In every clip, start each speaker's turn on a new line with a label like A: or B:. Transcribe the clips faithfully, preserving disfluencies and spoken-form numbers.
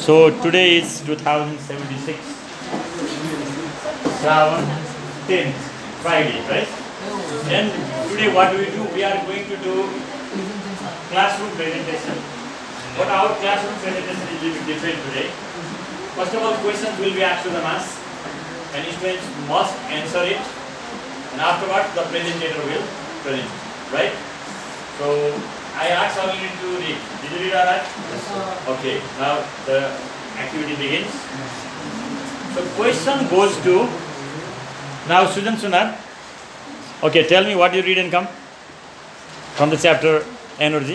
A: So today is two thousand seventy-six, Shravan tenth, Friday, right? And today what do we do? We are going to do classroom presentation. But our classroom presentation is a little bit different today. First of all, questions will be asked to the mass, and students must answer it. And afterwards, the presenter will present, right? So I asked all you to read. Did you read all that? Yes, okay. Now the activity begins. So question goes to now Sujan Sunar. Okay, tell me what you read and come from the chapter energy.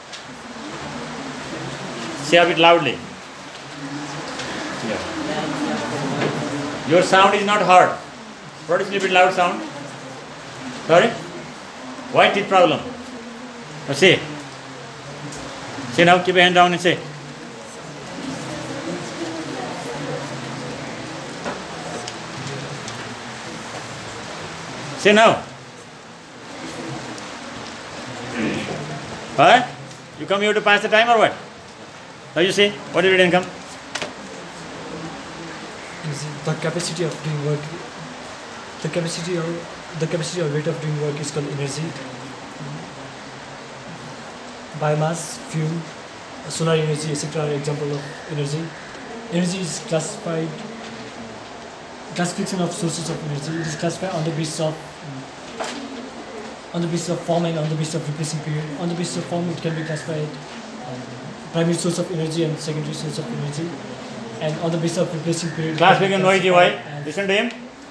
A: Say a bit loudly. Yeah. Your sound is not heard. Produce a little bit loud sound. Sorry? Why teeth problem? Now say. Say now, keep your hand down and say. Say now. What? You come here to pass the time or what? Now you say, what did you come?
B: The capacity of doing work, the capacity or the capacity or rate of doing work is called energy. Biomass, fuel, solar energy, et cetera are example of energy. Energy is classified, classification of sources of energy. It is classified on the basis of on the basis of form and on the basis of replacing period. On the basis of form, it can be classified um, primary source of energy and secondary source of energy. And on the basis of replacing period.
A: Class became noisy. Why? Listen to him.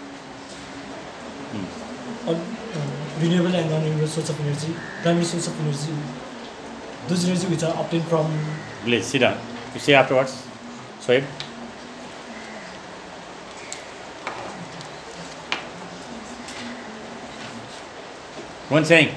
B: Hmm. On uh, renewable and non-renewable source of energy, primary source of energy. Those energy which are obtained from.
A: Please sit down. You say afterwards. Swipe. One saying.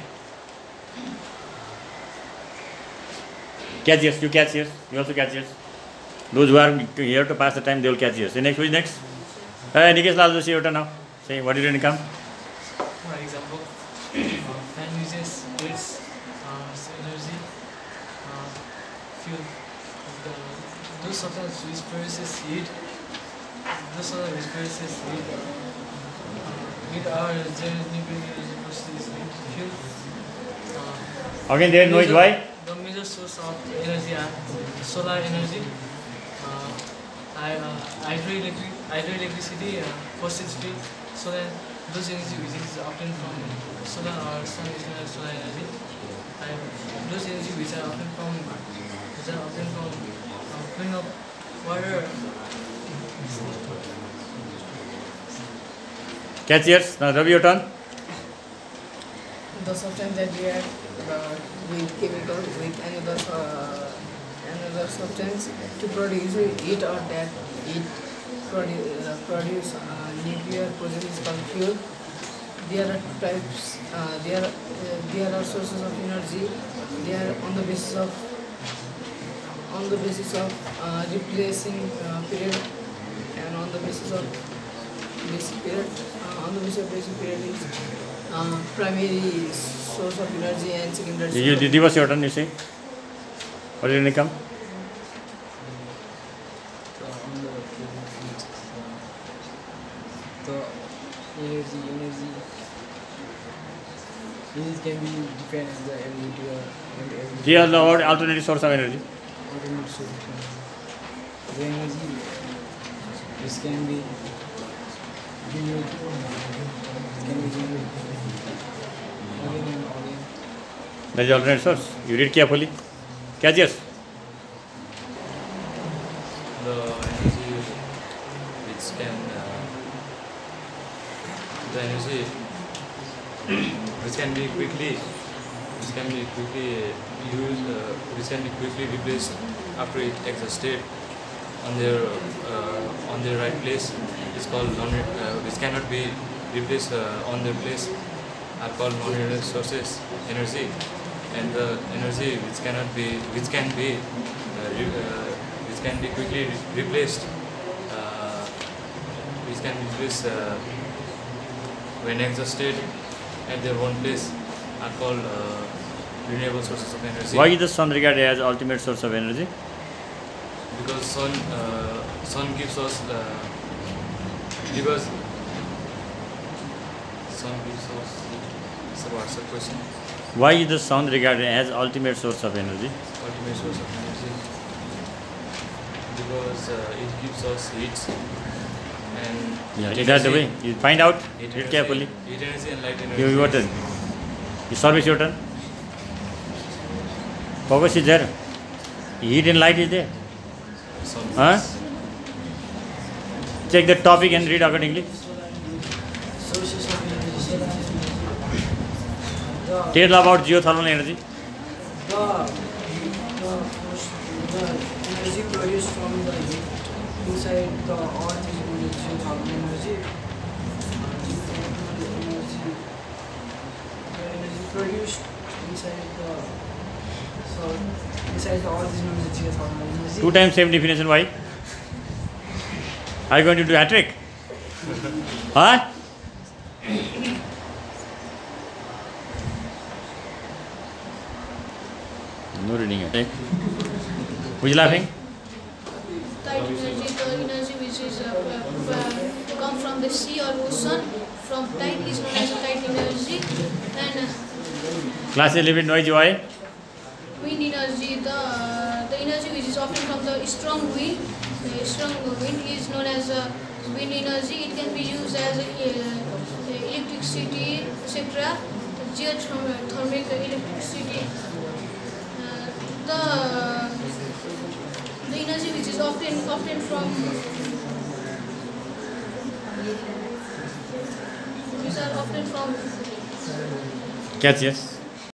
A: Catch yours. You catch yours. You also catch yours. Those who are here to pass the time, they will catch yours. Say next. Who is next? Hey, Nikesh Lal Joshi, your turn now. Say what did you come?
C: For example, uh, fan uses its uh, energy, uh, fuel. The, those substances which produces heat, those substances which produces heat, uh, with our nuclear energy processes fuel. Uh,
A: Again, there is noise. Why?
C: The major source of energy are solar energy, uh, uh, hydroelectric, hydroelectricity, uh, fossil fuel. So that those energy which is obtained from solar or sun is known as solar energy. And those energy which are obtained from which are obtained from uh, cooling of water.
A: Catch yours. Now Ravi, your turn.
D: The substance that react uh, with chemical with another uh, another substance to produce heat or that heat produ uh, produce uh, nuclear process is called fuel. There are types. Uh, there uh, there are sources of energy. They are on the basis of on the basis of uh, replacing uh, period and on the basis of basic period. Uh, on the basis of basic period is uh, primary source of energy and secondary.
A: You, you, give us your turn. You say. What did you come?
E: Energy, energy, energy can be defined as the ability or ability.
A: Here the word alternative source of energy.
E: Alternative source. The energy this can be generated, can be generated again and again.
A: That is the alternate source. You read carefully. Catch yours.
F: The energy which can uh, the energy which can be quickly which can be quickly used uh, which can be quickly replaced after it exhausted on their uh, on their right place is called non uh, which cannot be replaced uh, on their place are called non-renewable sources energy, and the energy which cannot be which can be uh, re, uh, which can be quickly re replaced uh, which can be replaced uh, when exhausted at their own place are called uh, renewable sources of energy.
A: Why is the sun regarded as ultimate source of energy?
F: because sun uh, sun gives us uh, because sun gives us. So what's the question?
A: Why is the sun regarded as ultimate source of energy?
F: Ultimate source of energy because uh, it gives us heat and
A: Yeah,
F: heat
A: that's the way.
F: energy-
A: You find out.
F: heat
A: Read
F: energy-
A: carefully.
F: Heat energy and light energy.
A: You, your turn. You service your turn. Focus is there. Heat and light is there.
F: Sun
A: Huh? Check the topic and read accordingly.
E: Sources of energy. Solar energy. The
A: Tell about geothermal energy.
E: the the, first, the energy produced from the heat inside the earth is known as geothermal energy. Uh, geothermal energy, the energy produced inside the so inside the earth is known as geothermal energy.
A: Two times same definition. Why? Are you going to do a trick? Huh? No reading it. Who is laughing?
G: Tide energy, the energy which is uh, uh, come from the sea or ocean, from tide is known as tide energy. And uh,
A: Class is a little bit noisy. Why?
G: wind energy, the uh, the energy which is often from the strong wind. The strong wind is known as uh, wind energy. It can be used as uh, electricity, et cetera. Geothermic electricity. Uh, the the energy which is often often from these are often from
A: Catch yes.